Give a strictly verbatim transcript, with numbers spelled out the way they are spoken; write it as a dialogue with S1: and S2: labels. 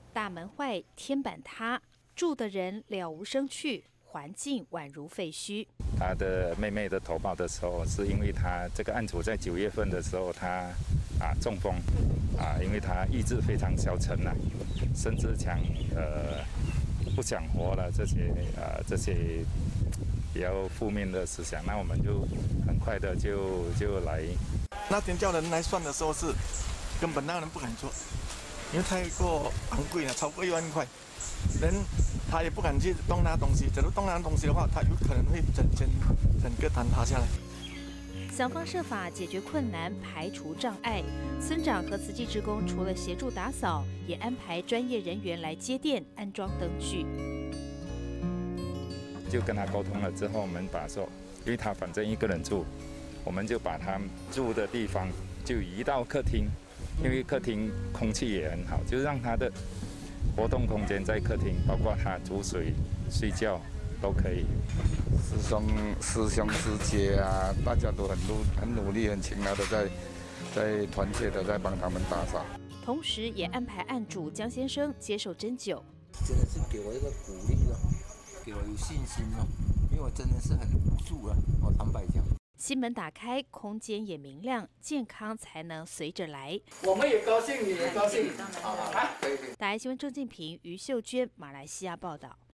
S1: 大门坏，天板塌，住的人了无生趣，环境宛如废墟。
S2: 他的妹妹的投报的时候，是因为他这个案主在九月份的时候，他啊中风啊，因为他意志非常消沉了、啊，甚至想呃不想活了这些呃这些比较负面的思想，那我们就很快的就就来。
S3: 那天叫人来算的时候是根本那人不敢做，因为太过昂贵了，超过一万块，人他也不敢去动那东西。假如动那东西的话，他有可能会整间整个坍塌下来。
S1: 想方设法解决困难，排除障碍。村长和慈济志工除了协助打扫，也安排专业人员来接电、安装灯具。
S2: 就跟他沟通了之后，我们把说，因为他反正一个人住，我们就把他住的地方就移到客厅，因为客厅空气也很好，就让他的活动空间在客厅，包括他煮水、睡觉都可以。
S4: 师兄、师兄师姐啊，大家都很努、很努力、很勤劳的在在团结的在帮他们打扫。
S1: 同时，也安排案主江先生接受针灸。
S5: 真的是给我一个鼓励了，给我有信心了，因为我真的是很无助了，我坦白讲。
S1: 心门打开，空间也明亮，健康才能随着来。
S6: 我们也高兴，你也高兴。好，来。
S1: 大爱新闻郑敬平、于秀娟，马来西亚报道。